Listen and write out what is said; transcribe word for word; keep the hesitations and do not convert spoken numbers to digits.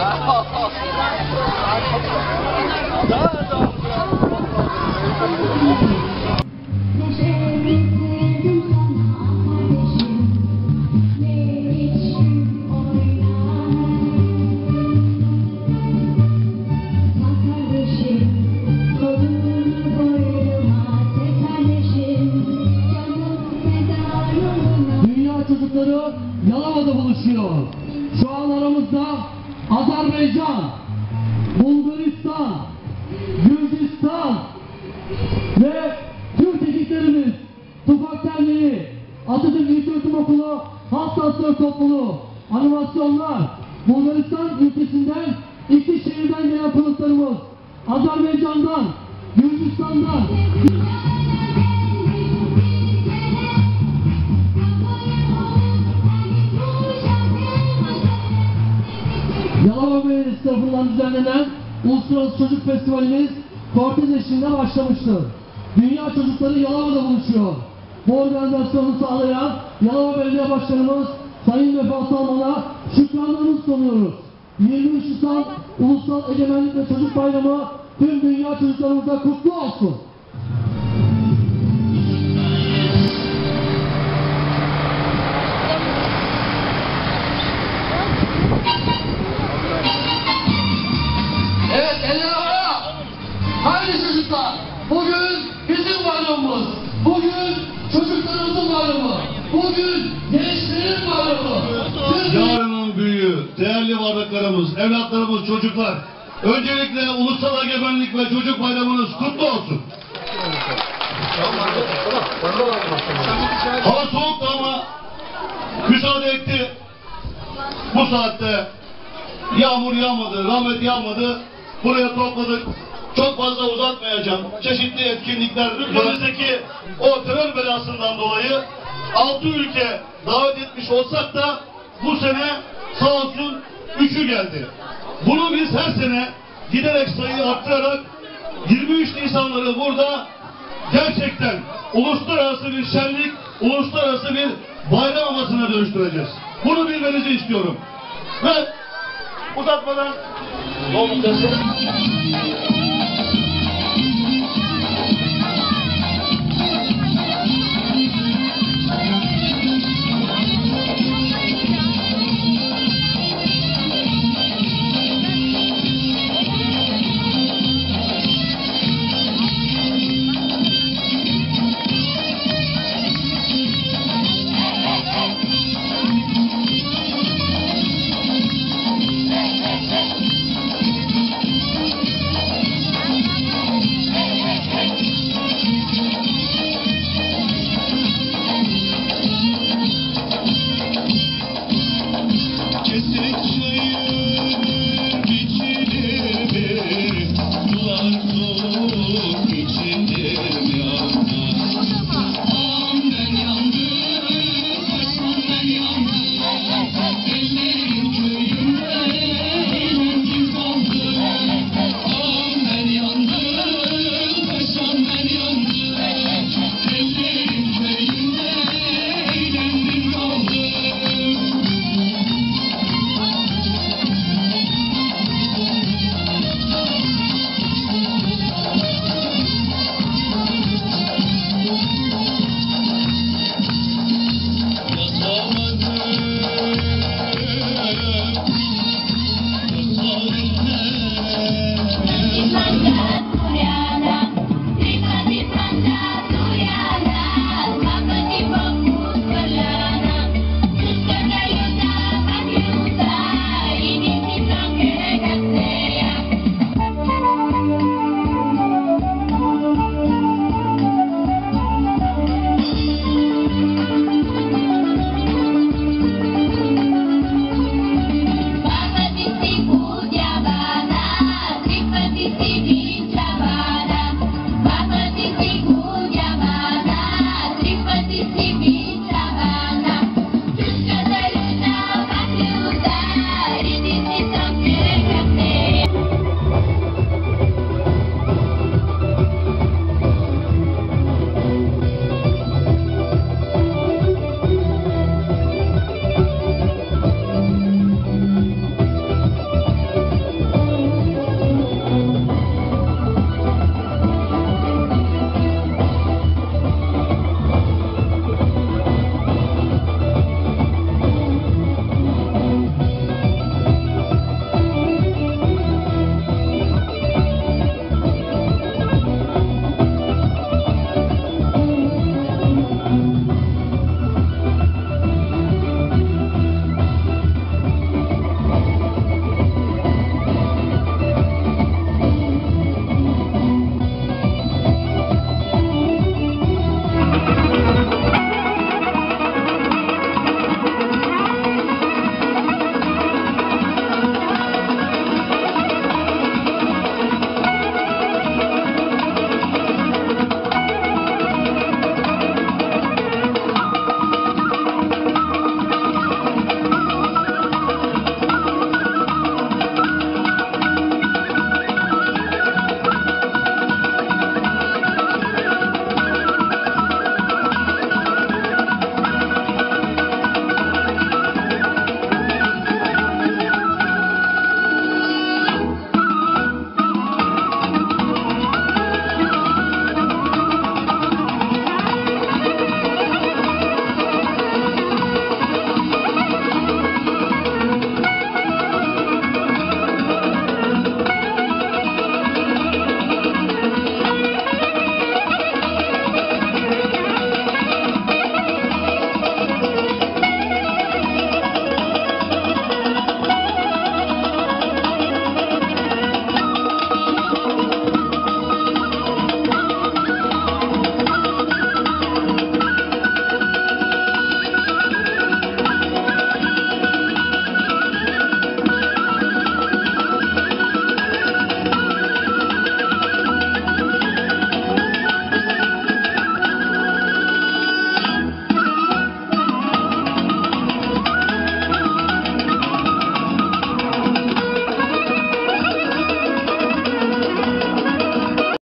Çocukları Yalova'da buluşuyor. Şu an aramızda Azerbaycan, Bulgaristan, Gürcistan ve Türk ekiplerimiz, Tufak Derneği, Atatürk İlköğretim Okulu, Halk Dansları Topluluğu, animasyonlar, Bulgaristan ülkesinden, iki şehirden gelen konuklarımız, Azerbaycan'dan, Gürcistan'dan, Yalova Belediyesi tarafından düzenlenen Uluslararası Çocuk Festivalimiz kortej eşliğinde başlamıştır. Dünya çocukları Yalova'da buluşuyor. Bu organizasyonu sağlayan Yalova Belediye Başkanımız Sayın Vefa Salman'a şükranlarımızı sunuyoruz. yirmi üç Nisan Ulusal Egemenlik ve Çocuk Bayramı tüm dünya çocuklarımıza kutlu olsun. Bugün bizim bayramımız, bugün çocuklarımızın bayramı, bugün gençlerin bayramı. Yarının büyüğü, değerli varlıklarımız, evlatlarımız, çocuklar. Öncelikle Ulusal Egemenlik ve Çocuk Bayramınız kutlu olsun. Hava soğuktu ama müsaade etti. Bu saatte yağmur yağmadı, rahmet yağmadı. Buraya topladık. Çok fazla uzatmayacağım. Çeşitli etkinlikler, ülkemizdeki o terör belasından dolayı altı ülke davet etmiş olsak da bu sene sağ olsun üçü geldi. Bunu biz her sene giderek sayıyı arttırarak yirmi üç Nisanları burada gerçekten uluslararası bir şenlik, uluslararası bir bayram havasına dönüştüreceğiz. Bunu bilmenizi istiyorum. Ve uzatmadan